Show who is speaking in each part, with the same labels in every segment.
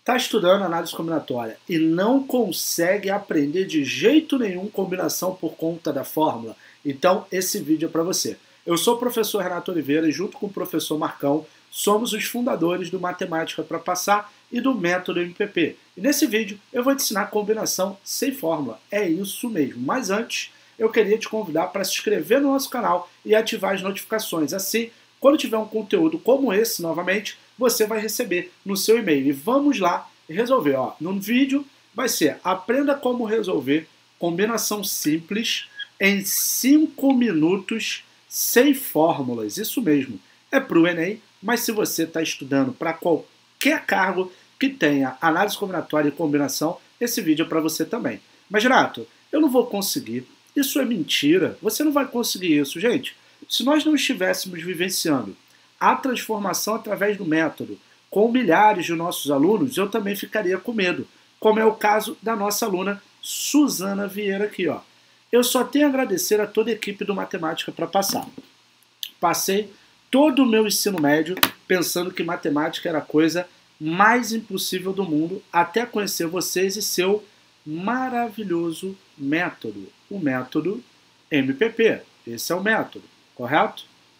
Speaker 1: Está estudando análise combinatória e não consegue aprender de jeito nenhum combinação por conta da fórmula? Então esse vídeo é para você. Eu sou o professor Renato Oliveira e junto com o professor Marcão somos os fundadores do Matemática para Passar e do Método MPP. E nesse vídeo eu vou te ensinar combinação sem fórmula. É isso mesmo. Mas antes eu queria te convidar para se inscrever no nosso canal e ativar as notificações. Assim, quando tiver um conteúdo como esse novamente, você vai receber no seu e-mail. E vamos lá resolver. No vídeo vai ser: aprenda como resolver combinação simples em 5 minutos sem fórmulas. Isso mesmo, é para o Enem, mas se você está estudando para qualquer cargo que tenha análise combinatória e combinação, esse vídeo é para você também. Mas, Renato, eu não vou conseguir. Isso é mentira. Você não vai conseguir isso. Gente, se nós não estivéssemos vivenciando a transformação através do método com milhares de nossos alunos, eu também ficaria com medo, como é o caso da nossa aluna Suzana Vieira aqui. Eu só tenho a agradecer a toda a equipe do Matemática para Passar. Passei todo o meu ensino médio pensando que matemática era a coisa mais impossível do mundo, até conhecer vocês e seu maravilhoso método, o método MPP. Esse é o método, correto?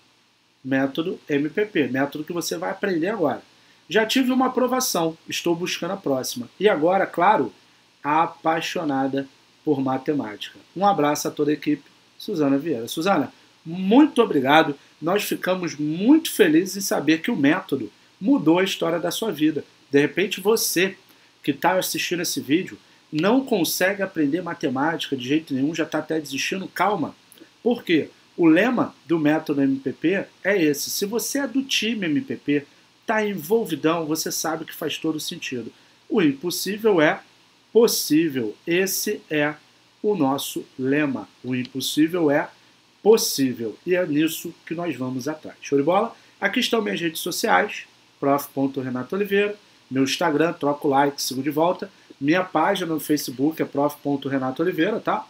Speaker 1: Método MPP, método que você vai aprender agora. Já tive uma aprovação, estou buscando a próxima. E agora, claro, apaixonada por matemática. Um abraço a toda a equipe, Suzana Vieira. Suzana, muito obrigado. Nós ficamos muito felizes em saber que o método mudou a história da sua vida. De repente você, que está assistindo esse vídeo, não consegue aprender matemática de jeito nenhum, já está até desistindo. Calma. Por quê? O lema do método MPP é esse. Se você é do time MPP, está envolvidão, você sabe que faz todo sentido. O impossível é possível. Esse é o nosso lema. O impossível é possível. E é nisso que nós vamos atrás. Show de bola? Aqui estão minhas redes sociais, prof.renatooliveira, meu Instagram, troco like, sigo de volta. Minha página no Facebook é prof.renatooliveira, tá?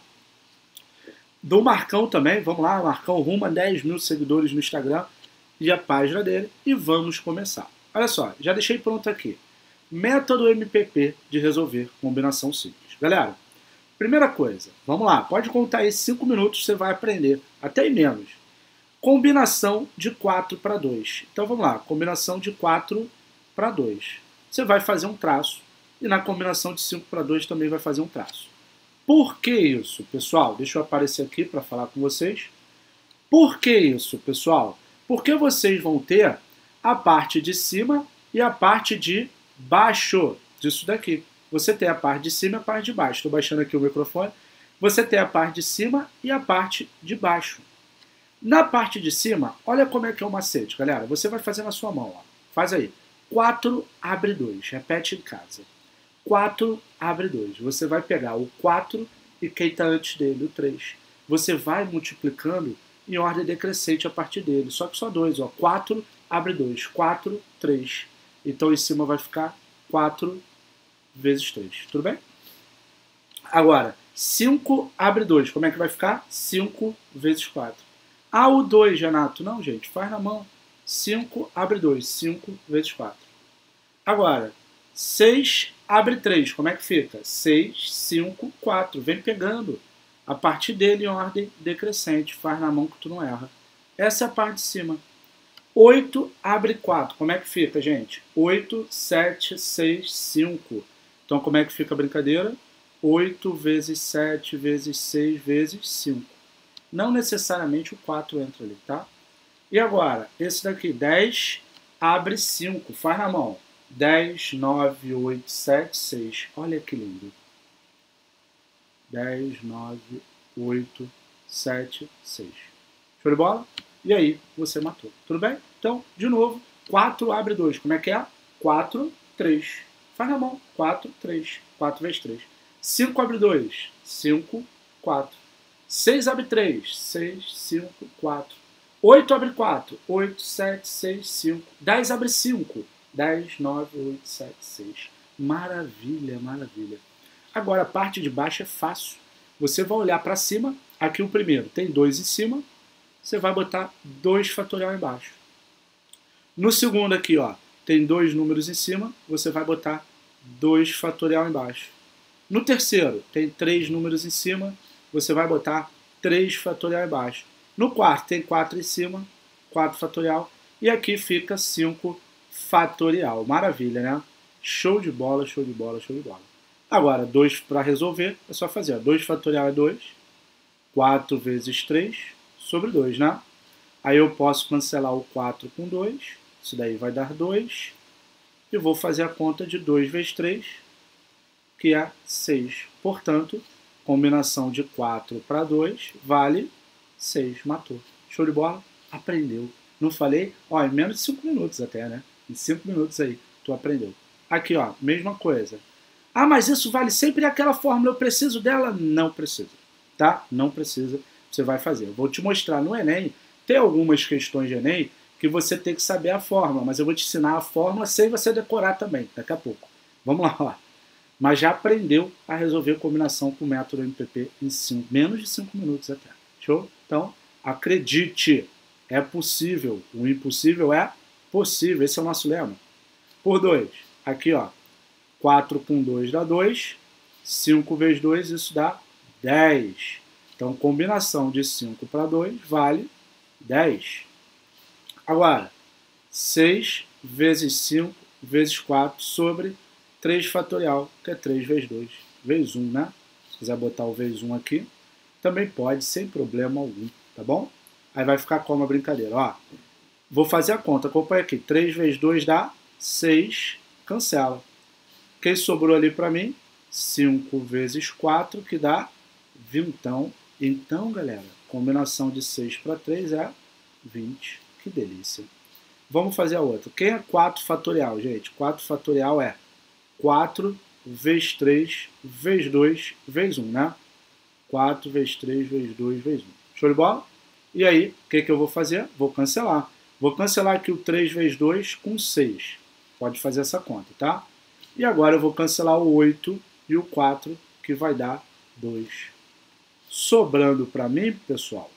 Speaker 1: Do Marcão também, vamos lá, Marcão rumo a 10 mil seguidores no Instagram e a página dele, e vamos começar. Olha só, já deixei pronto aqui. Método MPP de resolver combinação simples. Galera, primeira coisa, vamos lá, pode contar aí 5 minutos, você vai aprender, até em menos. Combinação de 4 para 2. Então vamos lá, combinação de 4 para 2. Você vai fazer um traço, e na combinação de 5 para 2 também vai fazer um traço. Por que isso, pessoal? Deixa eu aparecer aqui para falar com vocês. Por que isso, pessoal? Porque vocês vão ter a parte de cima e a parte de baixo disso daqui. Você tem a parte de cima e a parte de baixo. Estou baixando aqui o microfone. Você tem a parte de cima e a parte de baixo. Na parte de cima, olha como é que é o macete, galera. Você vai fazer na sua mão. Faz aí. 4 abre 2. Repete em casa. 4 abre 2. Você vai pegar o 4 e quem está antes dele, o 3. Você vai multiplicando em ordem decrescente a partir dele. Só que só 2. 4 abre 2. 4, 3. Então em cima vai ficar 4 vezes 3. Tudo bem? Agora, 5 abre 2. Como é que vai ficar? 5 vezes 4. Ah, o 2, Renato. Não, gente, faz na mão. 5 abre 2. 5 vezes 4. Agora, 6 abre 3. Como é que fica? 6, 5, 4. Vem pegando a partir dele em ordem decrescente. Faz na mão que tu não erra. Essa é a parte de cima. 8 abre 4. Como é que fica, gente? 8, 7, 6, 5. Então, como é que fica a brincadeira? 8 vezes 7 vezes 6 vezes 5. Não necessariamente o 4 entra ali, tá? E agora, esse daqui, 10 abre 5. Faz na mão. 10, 9, 8, 7, 6. Olha que lindo. 10, 9, 8, 7, 6. Show de bola? E aí, você matou. Tudo bem? Então, de novo, 4 abre 2. Como é que é? 4, 3. Faz na mão. 4, 3. 4 vezes 3. 5 abre 2. 5, 4. 6 abre 3. 6, 5, 4. 8 abre 4. 8, 7, 6, 5. 10 abre 5. 10, 9, 8, 7, 6. Maravilha, maravilha. Agora, a parte de baixo é fácil. Você vai olhar para cima. Aqui o primeiro tem 2 em cima. Você vai botar 2 fatorial embaixo. No segundo aqui, tem 2 números em cima. Você vai botar 2 fatorial embaixo. No terceiro, tem 3 números em cima, você vai botar 3 fatorial embaixo. No quarto, tem 4 em cima, 4 fatorial. E aqui fica 5 fatorial. Maravilha, né? Show de bola, show de bola, show de bola. Agora, 2 para resolver, é só fazer. 2 fatorial é 2. 4 vezes 3 sobre 2, né? Aí eu posso cancelar o 4 com 2. Isso daí vai dar 2. E vou fazer a conta de 2 vezes 3, que é 6. Portanto, combinação de 4 para 2 vale 6. Matou. Show de bola? Aprendeu. Não falei? Ó, em menos de 5 minutos até, né? Em 5 minutos aí, tu aprendeu. Aqui, ó, mesma coisa. Ah, mas isso vale sempre aquela fórmula, eu preciso dela? Não precisa, tá? Não precisa, você vai fazer. Eu vou te mostrar no Enem, tem algumas questões de Enem que você tem que saber a fórmula, mas eu vou te ensinar a fórmula sem você decorar também, daqui a pouco. Vamos lá, ó. Mas já aprendeu a resolver combinação com o método MPP em menos de 5 minutos até. Show? Então, acredite, é possível. O impossível é possível. Esse é o nosso lema. Por 2. Aqui, ó. 4 com 2 dá 2. 5 vezes 2, isso dá 10. Então, combinação de 5 para 2 vale 10. Agora, 6 vezes 5 vezes 4 sobre 3 fatorial, que é 3 vezes 2, vezes 1, né? Se quiser botar o vezes 1 aqui, também pode, sem problema algum, tá bom? Aí vai ficar como a brincadeira, ó. Vou fazer a conta, acompanha aqui. 3 vezes 2 dá 6, cancela. Quem sobrou ali para mim? 5 vezes 4, que dá 20. Então, galera, combinação de 6 para 3 é 20. Que delícia. Vamos fazer a outra. Quem é 4 fatorial, gente? 4 fatorial é 4 vezes 3 vezes 2 vezes 1, né? 4 vezes 3 vezes 2 vezes 1. Show de bola? E aí, o que eu vou fazer? Vou cancelar. Vou cancelar aqui o 3 vezes 2 com 6. Pode fazer essa conta, tá? E agora eu vou cancelar o 8 e o 4, que vai dar 2. Sobrando para mim, pessoal,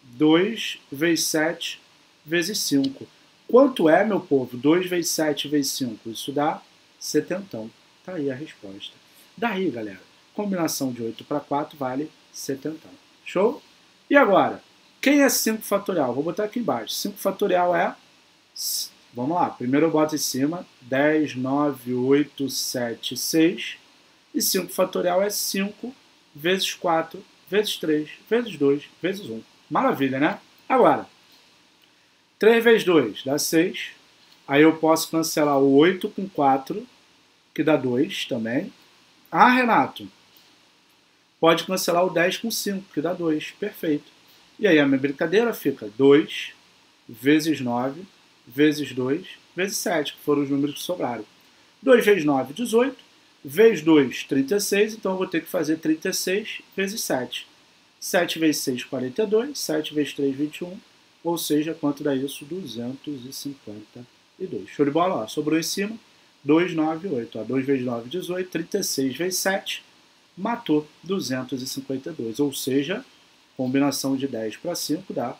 Speaker 1: 2 vezes 7 vezes 5. Quanto é, meu povo? 2 vezes 7 vezes 5. Isso dá 70. Tá aí a resposta. Daí, galera, combinação de 8 para 4 vale 70. Show? E agora, quem é 5 fatorial? Vou botar aqui embaixo. 5 fatorial é... Vamos lá, primeiro eu boto em cima 10, 9, 8, 7, 6. E 5 fatorial é 5 vezes 4, vezes 3, vezes 2, vezes 1. Maravilha, né? Agora, 3 vezes 2 dá 6. Aí eu posso cancelar o 8 com 4, que dá 2 também. Ah, Renato, pode cancelar o 10 com 5, que dá 2. Perfeito. E aí a minha brincadeira fica 2 vezes 9 vezes 2 vezes 7, que foram os números que sobraram. 2 vezes 9, 18. Vezes 2, 36. Então eu vou ter que fazer 36 vezes 7. 7 vezes 6, 42. 7 vezes 3, 21. Ou seja, quanto dá isso? 252. Show de bola? Ó, sobrou em cima 2, 9, 8. Ó, 2 vezes 9, 18. 36 vezes 7. Matou 252. Ou seja, combinação de 10 para 5 dá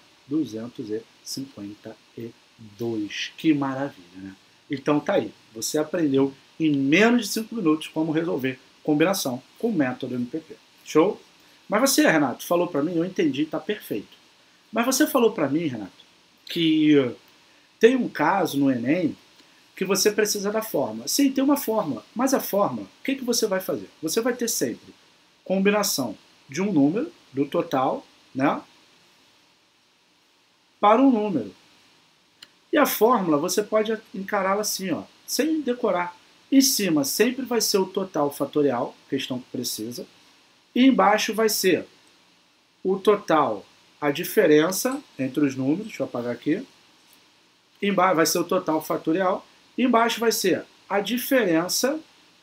Speaker 1: 252. Que maravilha, né? Então tá aí. Você aprendeu em menos de 5 minutos como resolver combinação com o método MPP. Show? Mas você, Renato, falou para mim, eu entendi, tá perfeito. Mas você falou para mim, Renato, que tem um caso no Enem que você precisa da fórmula. Sim, tem uma fórmula, mas a fórmula, o que você vai fazer? Você vai ter sempre combinação de um número, do total, né, para um número. E a fórmula você pode encará-la assim, ó, sem decorar. Em cima sempre vai ser o total fatorial, questão que precisa, e embaixo vai ser o total, a diferença entre os números, deixa eu apagar aqui, embaixo vai ser o total fatorial, e embaixo vai ser a diferença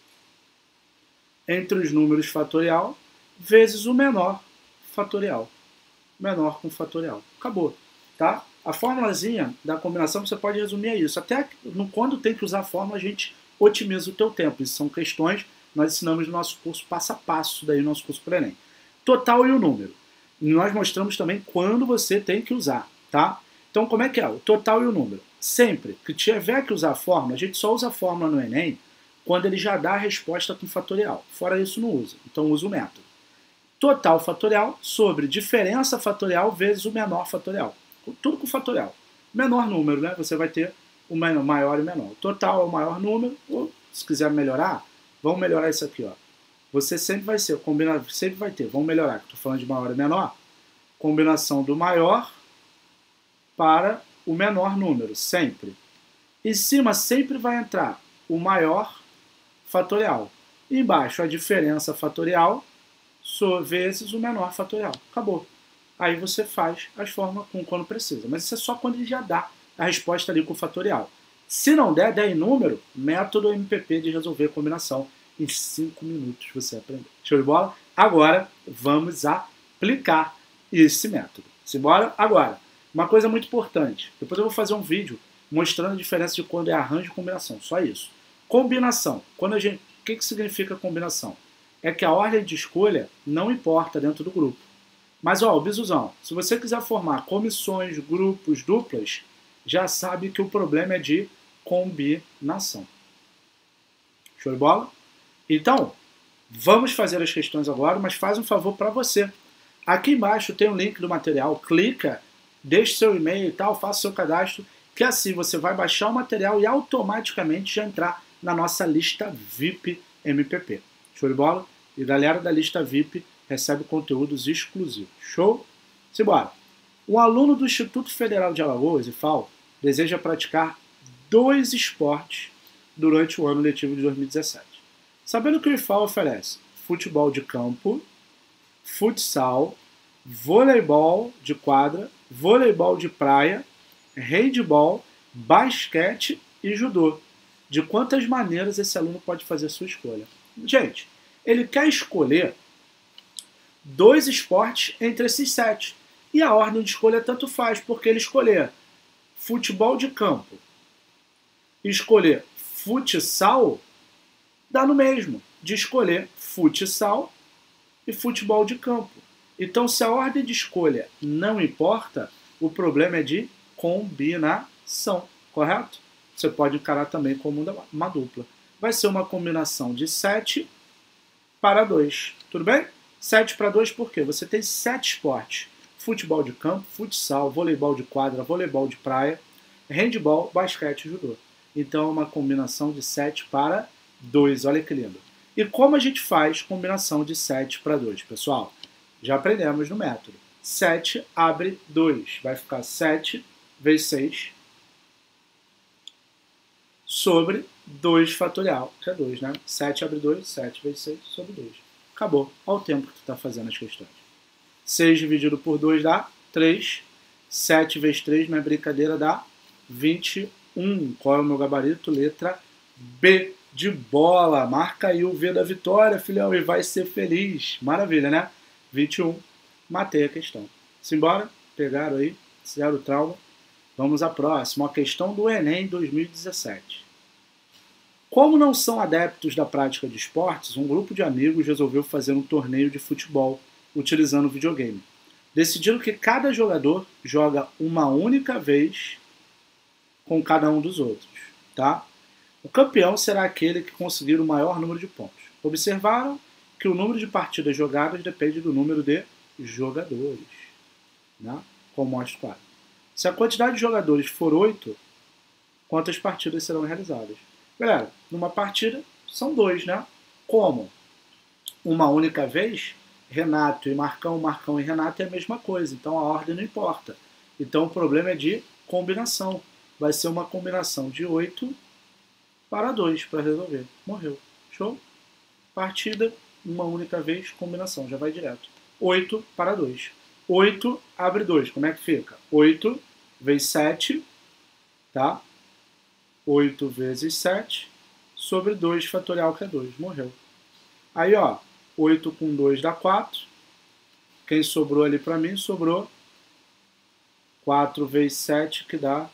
Speaker 1: entre os números fatorial vezes o menor fatorial. Menor com fatorial. Acabou, tá? A formulazinha da combinação você pode resumir a isso. Até quando tem que usar a fórmula, a gente otimiza o teu tempo. Isso são questões, nós ensinamos no nosso curso passo a passo, daí no nosso curso para Enem. Total e o número. Nós mostramos também quando você tem que usar, tá? Então, como é que é? O total e o número. Sempre que tiver que usar a fórmula, a gente só usa a fórmula no Enem quando ele já dá a resposta com fatorial. Fora isso, não usa. Então, usa o método. Total fatorial sobre diferença fatorial vezes o menor fatorial. Tudo com fatorial. Menor número, né? Você vai ter o maior e o menor. O total é o maior número, ou se quiser melhorar, vamos melhorar isso aqui, ó. Você sempre vai ser, sempre vai ter, vamos melhorar, estou falando de maior e menor, combinação do maior para o menor número, sempre. Em cima sempre vai entrar o maior fatorial. E embaixo a diferença fatorial vezes o menor fatorial. Acabou. Aí você faz as formas quando precisa. Mas isso é só quando ele já dá a resposta ali com o fatorial. Se não der em número, método MPP de resolver combinação. Em 5 minutos você aprendeu. Show de bola? Agora vamos aplicar esse método. Simbora? Agora, uma coisa muito importante. Depois eu vou fazer um vídeo mostrando a diferença de quando é arranjo e combinação. Só isso. Combinação. O que significa combinação? É que a ordem de escolha não importa dentro do grupo. Mas, ó, o bisuzão, se você quiser formar comissões, grupos, duplas, já sabe que o problema é de combinação. Show de bola? Então, vamos fazer as questões agora, mas faz um favor para você. Aqui embaixo tem o link do material, clica, deixe seu e-mail e tal, faça seu cadastro, que assim você vai baixar o material e automaticamente já entrar na nossa lista VIP MPP. Show de bola? E galera da lista VIP recebe conteúdos exclusivos. Show? Simbora! Um aluno do Instituto Federal de Alagoas, IFAL, deseja praticar 2 esportes durante o ano letivo de 2017. Sabendo que o IFAL oferece futebol de campo, futsal, voleibol de quadra, voleibol de praia, handebol, basquete e judô. De quantas maneiras esse aluno pode fazer a sua escolha? Gente, ele quer escolher 2 esportes entre esses 7. E a ordem de escolha tanto faz, porque ele escolher futebol de campo e escolher futsal, dá no mesmo, de escolher futsal e futebol de campo. Então, se a ordem de escolha não importa, o problema é de combinação, correto? Você pode encarar também como uma dupla. Vai ser uma combinação de 7 para 2. Tudo bem? 7 para 2 por quê? Você tem 7 esportes. Futebol de campo, futsal, voleibol de quadra, voleibol de praia, handebol, basquete e judô. Então é uma combinação de 7 para 2. Olha que lindo. E como a gente faz combinação de 7 para 2, pessoal? Já aprendemos no método. 7 abre 2. Vai ficar 7 vezes 6 sobre 2 fatorial, que é 2, né? 7 abre 2, 7 vezes 6 sobre 2. Acabou. Olha o tempo que tu está fazendo as questões. 6 dividido por 2 dá 3. 7 vezes 3, não é brincadeira, dá 21. Qual é o meu gabarito? Letra B de bola. Marca aí o V da vitória, filhão, e vai ser feliz. Maravilha, né? 21. Matei a questão. Simbora? Pegaram aí. Zero trauma. Vamos à próxima. A questão do Enem 2017. Como não são adeptos da prática de esportes, um grupo de amigos resolveu fazer um torneio de futebol utilizando o videogame. Decidiram que cada jogador joga uma única vez com cada um dos outros. Tá? O campeão será aquele que conseguir o maior número de pontos. Observaram que o número de partidas jogadas depende do número de jogadores. Né? Como mostra o quadro. Se a quantidade de jogadores for 8, quantas partidas serão realizadas? Galera, numa partida são 2, né? Como? Uma única vez, Renato e Marcão, Marcão e Renato é a mesma coisa. Então a ordem não importa. Então o problema é de combinação. Vai ser uma combinação de 8 para 2 para resolver. Morreu. Show? Partida, uma única vez, combinação. Já vai direto. 8 para 2. 8 abre 2. Como é que fica? 8 vezes 7, tá? 8 vezes 7 sobre 2 fatorial, que é 2. Morreu. Aí, ó, 8 com 2 dá 4. Quem sobrou ali para mim? Sobrou 4 vezes 7, que dá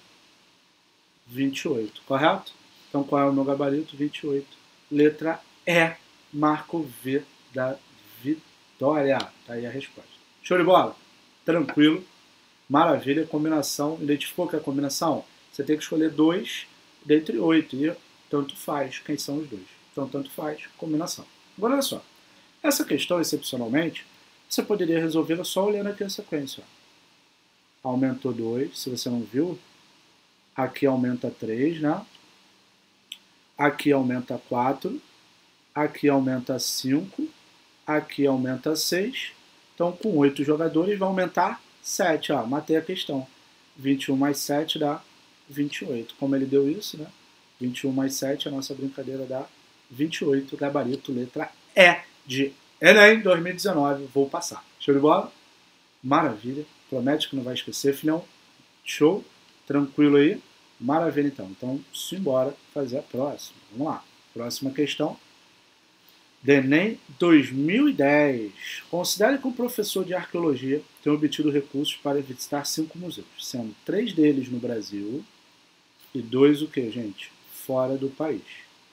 Speaker 1: 28. Correto? Então, qual é o meu gabarito? 28. Letra E. Marco V da vitória. Tá aí a resposta. Show de bola? Tranquilo. Maravilha. Combinação. Identificou que é a combinação? Você tem que escolher 2 dentre 8. E tanto faz quem são os 2. então tanto faz, combinação. Agora olha só, essa questão, excepcionalmente, você poderia resolvê-la só olhando aqui a sequência. Ó. Aumentou 2, se você não viu, aqui aumenta 3, né? Aqui aumenta 4, aqui aumenta 5, aqui aumenta 6. Então, com 8 jogadores, vai aumentar 7. Ó, matei a questão. 21 mais 7 dá 28. Como ele deu isso, né? 21 mais 7, a nossa brincadeira dá 28. Gabarito, letra E de Enem 2019. Vou passar. Show de bola? Maravilha. Promete que não vai esquecer, filhão. Show? Tranquilo aí? Maravilha, então. Então, simbora fazer a próxima. Vamos lá. Próxima questão. Enem 2010. Considere que um professor de arqueologia tem obtido recursos para visitar 5 museus, sendo 3 deles no Brasil e 2 o que, gente? Fora do país.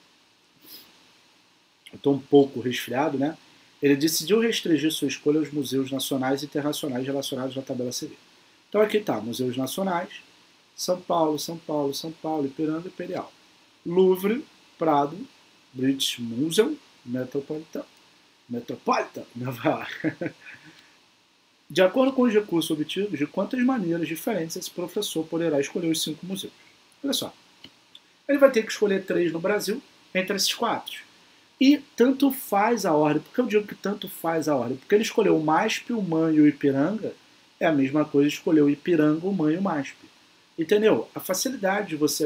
Speaker 1: Eu estou um pouco resfriado, né? Ele decidiu restringir sua escolha aos museus nacionais e internacionais relacionados na tabela CV. Então aqui está, museus nacionais, São Paulo, São Paulo, São Paulo, Ipiranga, Imperial. Louvre, Prado, British Museum, Metropolitan, Nova York. De acordo com os recursos obtidos, de quantas maneiras diferentes esse professor poderá escolher os 5 museus? Olha só, ele vai ter que escolher 3 no Brasil, entre esses 4. E tanto faz a ordem. Por que eu digo que tanto faz a ordem? Porque ele escolheu o MASP, o MAN e o Ipiranga, é a mesma coisa escolher o Ipiranga, o MAN e o MASP. Entendeu? A facilidade de você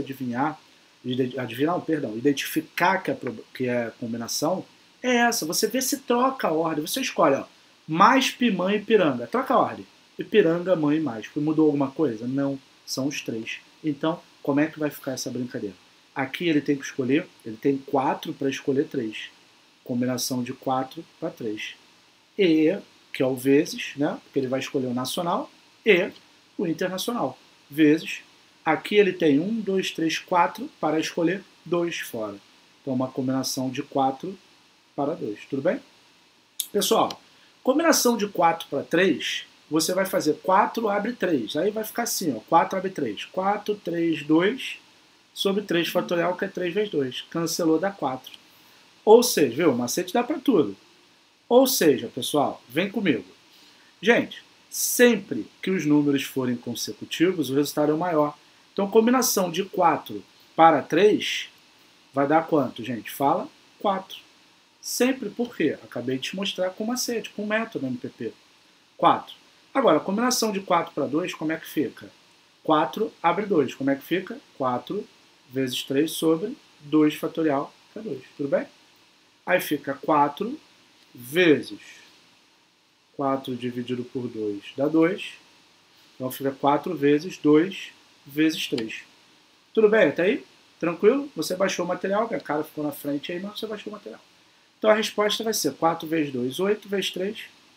Speaker 1: identificar que é combinação é essa. Você vê se troca a ordem. Você escolhe, ó, MASP, MAN e Ipiranga. Troca a ordem. Ipiranga, MAN e MASP. Mudou alguma coisa? Não. São os 3. Então, como é que vai ficar essa brincadeira? Aqui ele tem que escolher, ele tem 4 para escolher 3. Combinação de 4 para 3. E, que é o vezes, né? Porque ele vai escolher o nacional, e o internacional. Vezes. Aqui ele tem 1, 2, 3, 4 para escolher 2 fora. Então, uma combinação de 4 para 2. Tudo bem? Pessoal, combinação de 4 para 3, você vai fazer 4 abre 3. Aí vai ficar assim, ó, 4 abre 3. 4, 3, 2 sobre 3 fatorial, que é 3 vezes 2. Cancelou, dá 4. Ou seja, viu? O macete dá para tudo. Ou seja, pessoal, vem comigo. Gente, sempre que os números forem consecutivos, o resultado é o maior. Então, combinação de 4 para 3 vai dar quanto, gente? Fala, 4. Sempre, por quê? Acabei de te mostrar com macete, com método MPP. 4. Agora, combinação de 4 para 2, como é que fica? 4 abre 2. Como é que fica? 4 vezes 3 sobre 2 fatorial para 2. Tudo bem? Aí fica 4 vezes 4 dividido por 2 dá 2. Então fica 4 vezes 2 vezes 3. Tudo bem? Até aí? Tranquilo? Você baixou o material, que a cara ficou na frente aí, mas você baixou o material. Então a resposta vai ser 4 vezes 2, 8 vezes 3,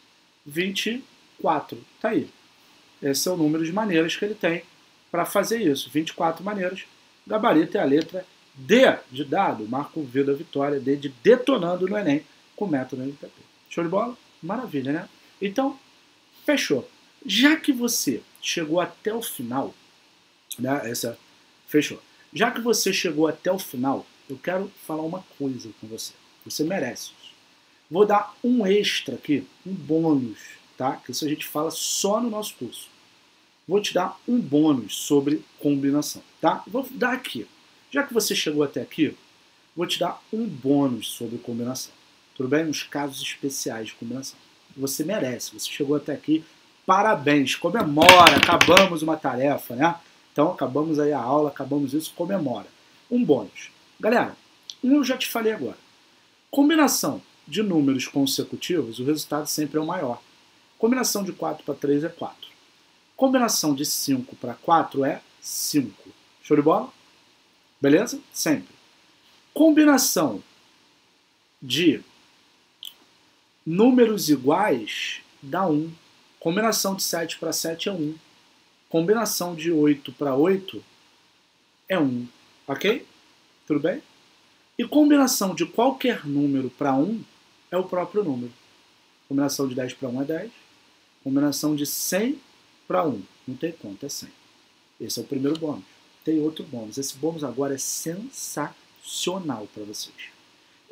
Speaker 1: 24. Tá aí. Esse é o número de maneiras que ele tem para fazer isso. 24 maneiras. Gabarito é a letra D de dado. Marco o V da vitória. D de detonando no Enem com o método MPP. Show de bola? Maravilha, né? Então, fechou. Já que você chegou até o final, né? Fechou. Já que você chegou até o final, eu quero falar uma coisa com você. Você merece isso. Vou dar um extra aqui, um bônus, tá? Que isso a gente fala só no nosso curso. Vou te dar um bônus sobre combinação, tá? Vou dar aqui. Já que você chegou até aqui, vou te dar um bônus sobre combinação. Tudo bem? Nos casos especiais de combinação. Você merece. Você chegou até aqui. Parabéns. Comemora. Acabamos uma tarefa, né? Então, acabamos aí a aula, acabamos isso. Comemora. Um bônus. Galera, eu já te falei agora. Combinação de números consecutivos, o resultado sempre é o maior. Combinação de 4 para 3 é 4. Combinação de 5 para 4 é 5. Show de bola? Beleza? Sempre. Combinação de números iguais dá 1. Combinação de 7 para 7 é 1. Combinação de 8 para 8 é 1. Ok? Tudo bem? E combinação de qualquer número para 1 é o próprio número. Combinação de 10 para 1 é 10. Combinação de 100 para 1. Não tem conta, é 100. Esse é o primeiro bônus. Tem outro bônus. Esse bônus agora é sensacional para vocês.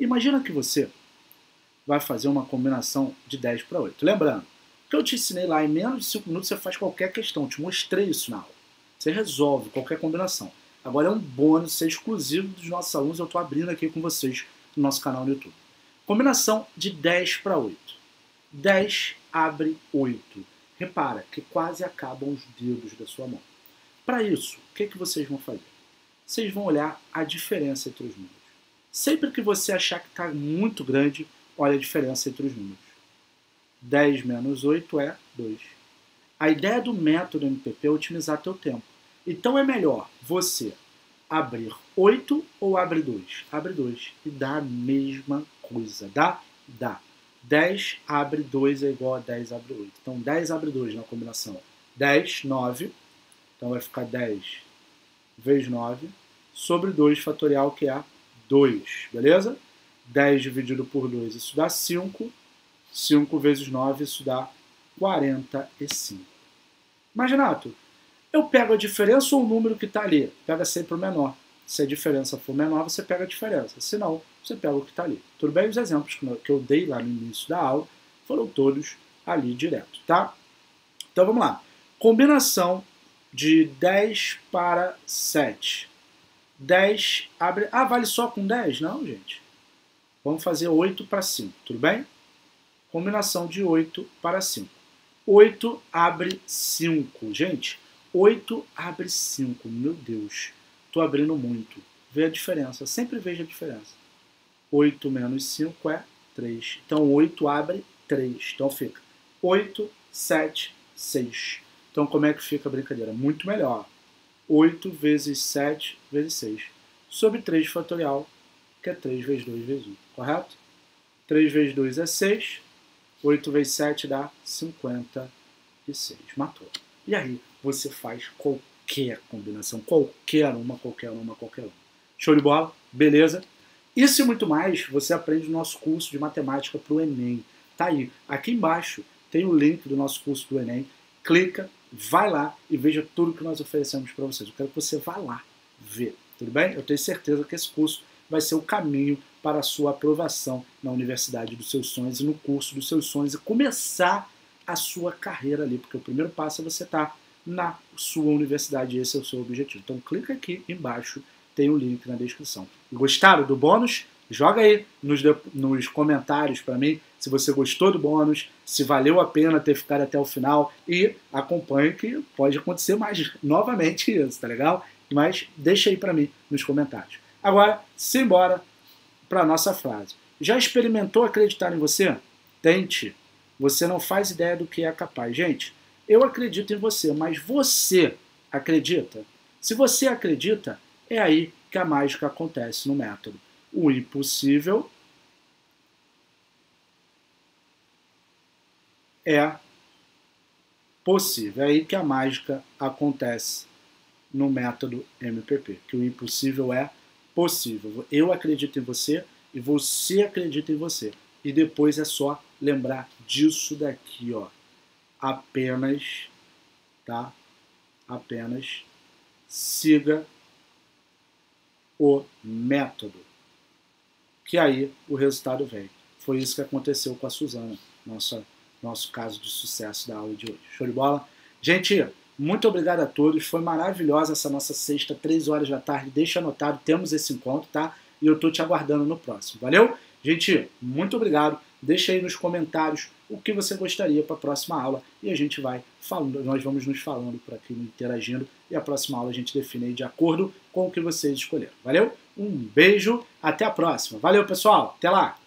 Speaker 1: Imagina que você vai fazer uma combinação de 10 para 8. Lembrando, que eu te ensinei lá, em menos de 5 minutos você faz qualquer questão, eu te mostrei isso na aula. Você resolve qualquer combinação. Agora é um bônus, isso é exclusivo dos nossos alunos, eu estou abrindo aqui com vocês no nosso canal no YouTube. Combinação de 10 para 8. 10 abre 8. Repara que quase acabam os dedos da sua mão. Para isso, o que vocês vão fazer? Vocês vão olhar a diferença entre os números. Sempre que você achar que está muito grande, olha a diferença entre os números. 10 menos 8 é 2. A ideia do método MPP é otimizar teu tempo. Então é melhor você abrir 8 ou abrir 2? Abre 2 e dá a mesma coisa. Dá? Dá. 10 abre 2 é igual a 10 abre 8. Então 10 abre 2 na combinação. 10, 9. Então vai ficar 10 vezes 9 sobre 2 fatorial, que é 2. Beleza? 10 dividido por 2, isso dá 5. 5 vezes 9, isso dá 45. Mas, Renato, eu pego a diferença ou o número que está ali? Pega sempre o menor. Se a diferença for menor, você pega a diferença. Se não, você pega o que está ali. Tudo bem? Os exemplos que eu dei lá no início da aula foram todos ali direto, tá? Então, vamos lá. Combinação de 10 para 7. 10 abre... Ah, vale só com 10? Não, gente. Vamos fazer 8 para 5, tudo bem? Combinação de 8 para 5. 8 abre 5. Gente, 8 abre 5. Meu Deus, estou abrindo muito. Vê a diferença, sempre veja a diferença. 8 menos 5 é 3. Então 8 abre 3. Então fica 8, 7, 6. Então como é que fica a brincadeira? Muito melhor. 8 vezes 7 vezes 6. Sobre 3 fatorial, que é 3 vezes 2 vezes 1. Correto? 3 vezes 2 é 6. 8 vezes 7 dá 56. Matou. E aí você faz qualquer combinação. Qualquer uma. Show de bola? Beleza? Isso e muito mais você aprende no nosso curso de matemática para o Enem. Tá aí. Aqui embaixo tem o link do nosso curso do Enem. Clica, vai lá e veja tudo que nós oferecemos para vocês. Eu quero que você vá lá ver. Tudo bem? Eu tenho certeza que esse curso vai ser o caminho para a sua aprovação na universidade dos seus sonhos e no curso dos seus sonhos e começar a sua carreira ali, porque o primeiro passo é você estar na sua universidade, esse é o seu objetivo. Então clica aqui embaixo, tem o link na descrição. Gostaram do bônus? Joga aí nos comentários para mim se você gostou do bônus, se valeu a pena ter ficado até o final e acompanhe que pode acontecer mais novamente isso, tá legal? Mas deixa aí para mim nos comentários. Agora, simbora para a nossa frase. Já experimentou acreditar em você? Tente. Você não faz ideia do que é capaz. Gente, eu acredito em você, mas você acredita? Se você acredita, é aí que a mágica acontece no método. O impossível é possível. É aí que a mágica acontece no método MPP. Que o impossível é possível. Eu acredito em você e você acredita em você. E depois é só lembrar disso daqui, ó. Apenas, tá? Apenas siga o método. Que aí o resultado vem. Foi isso que aconteceu com a Suzana, nosso caso de sucesso da aula de hoje. Show de bola? Gente, muito obrigado a todos. Foi maravilhosa essa nossa sexta, 3 horas da tarde. Deixa anotado, temos esse encontro, tá? E eu tô te aguardando no próximo. Valeu? Gente, muito obrigado. Deixa aí nos comentários o que você gostaria para a próxima aula e a gente vai falando, nós vamos nos falando por aqui, interagindo, e a próxima aula a gente define aí de acordo com o que vocês escolheram. Valeu? Um beijo, até a próxima. Valeu, pessoal. Até lá.